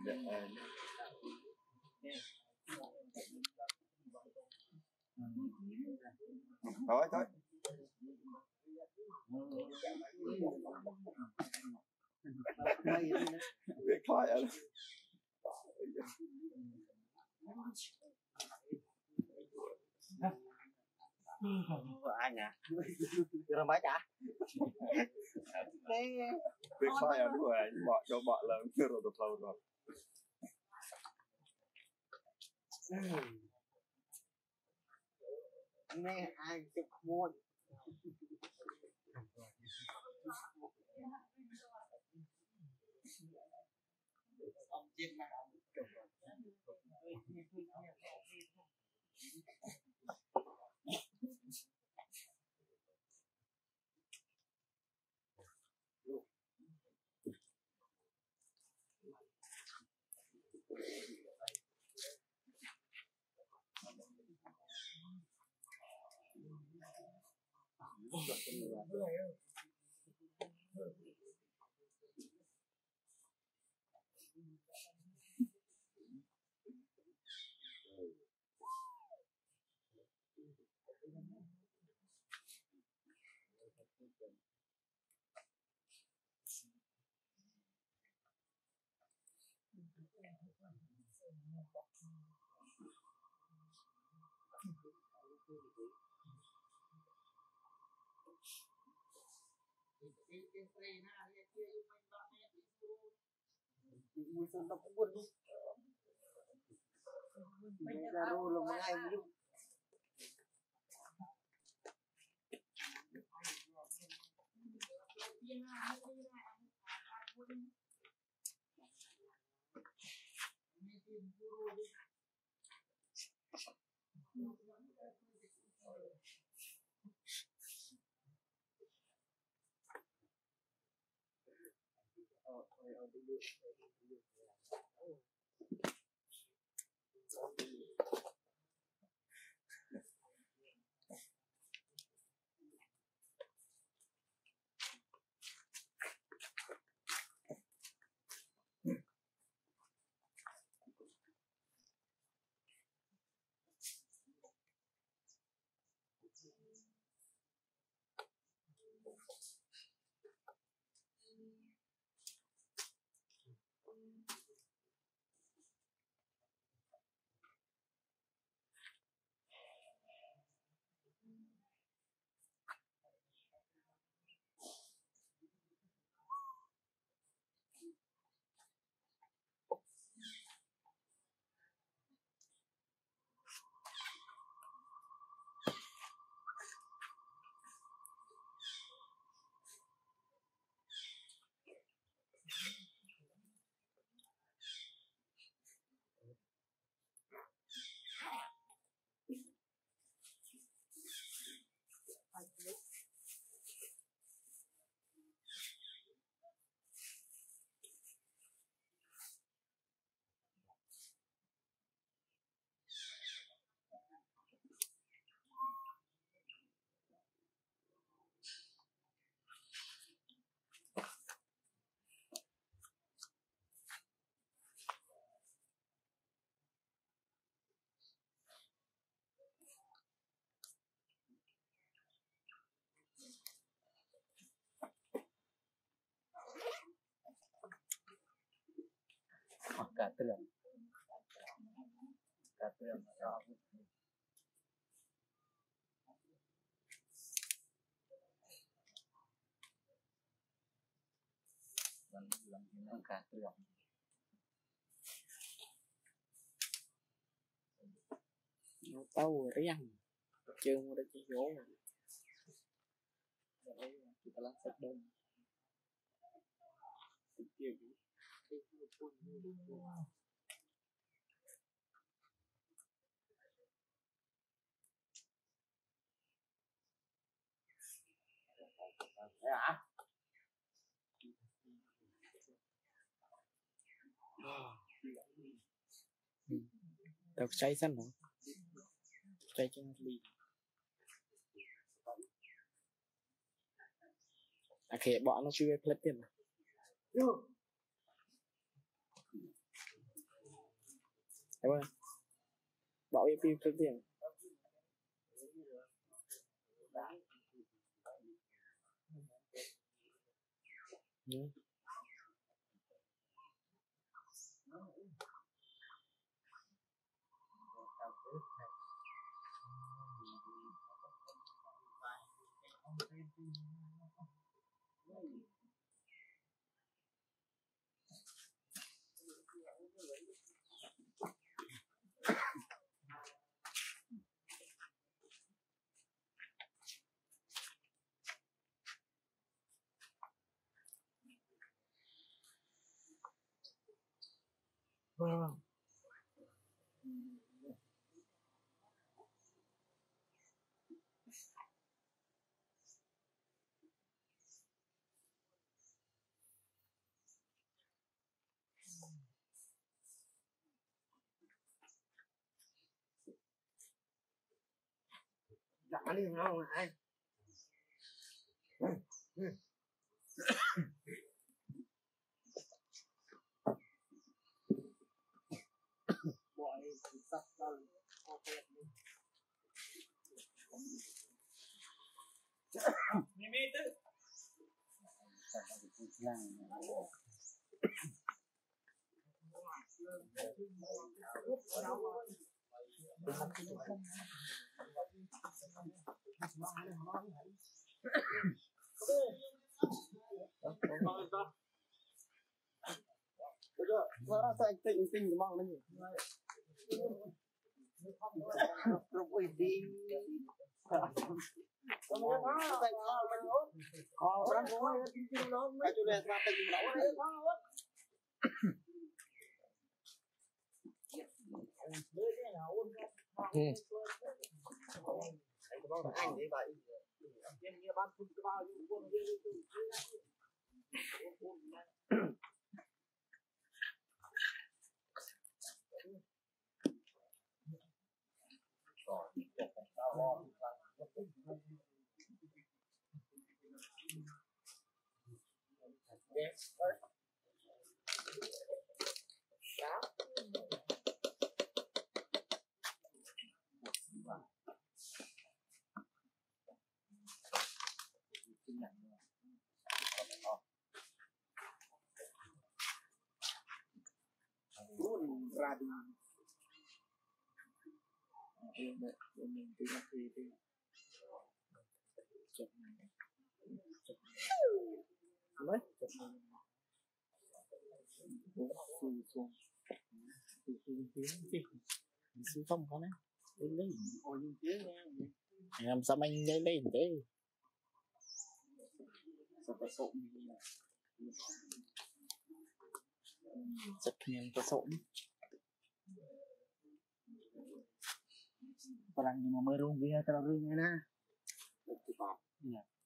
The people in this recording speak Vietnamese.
Thôi thôi. Việc thôi anh. Anh à? Rồi mấy cả? Việc thôi anh rồi bỏ cho bỏ là rồi được lâu rồi. Nè ai chụp mua. Ông chiên mà ông chụp rồi. Mùi sơn nó cũng buồn luôn. Bây giờ rồi là một ngày mới dùng. Cả tường đó lần cả tường nó tàu riêng chưa mua được cái gỗ rồi kita làm sạch đông hả? Tao cháy sẵn rồi, cháy cho nó đi. À khi bọn nó chưa plug tiền. Đúng không? Bỏ cái phim trước tiền. Đã đi không ai. Nó sẽ tinh tinh cái mong nó nhỉ. Rồi ui đi. Ra đi. Mình tí là thì chụp này. Mấy chụp này. Xuống không có nè. Lấy. Làm sao anh lấy thế? Sao phải sộn. Giật miệng có sộn. Parang ni mama rung dia terlalu ni na.